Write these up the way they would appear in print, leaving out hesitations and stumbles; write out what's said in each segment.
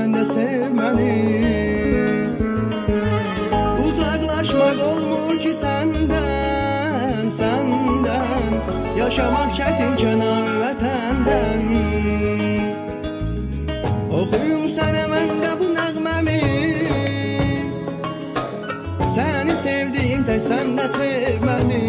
sen de sevmeni. Uzaklaşmak olmur ki senden, senden. Yaşamak çetin kenar vatenden. Okuyum sana ben de bu nəğmemi. Seni sevdiğim tek sen de sevmeni.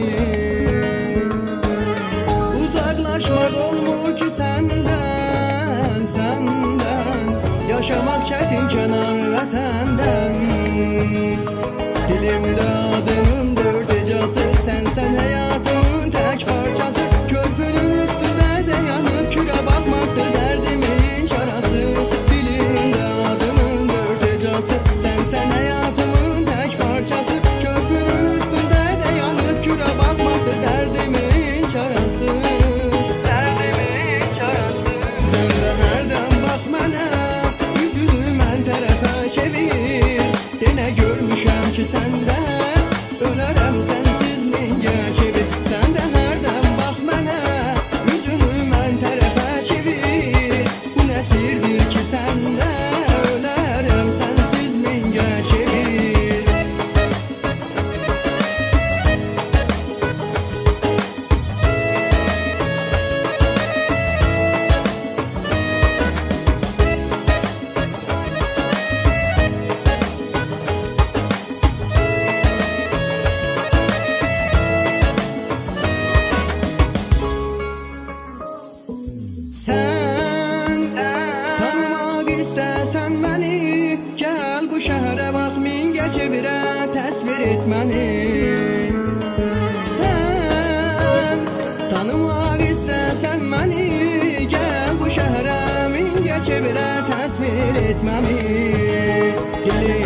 Uzaklaşmak olmur ki senden, senden. Yaşamak çetin kenar vatenden. Dilimde adının dört ecası, sen hayatımın tek parçası. Körpünün üstünde de yanıp küre bakmaktı derdimin çarası. Dilimde adının dört ecası, sen hayatımın tek parçası. Körpünün üstünde de yanıp küre bakmaktı derdimin çarası. Derdimin çarası. Sen de herden bak bana, yüzünü mən tərəfə çevir. Dene görmüşəm ki sende ölərəm sensiz min geçevi. Sen de herden bak bana, yüzünü mən tərəfə çevir. Bu nesirdir ki sende ölərəm sensiz min geçevi. İstəsən məni, gəl bu şəhərə bax Mingəçevirə təsvir et məni. Sən tanımaq istəsən məni, gəl bu şəhərə Mingəçevirə təsvir et məni.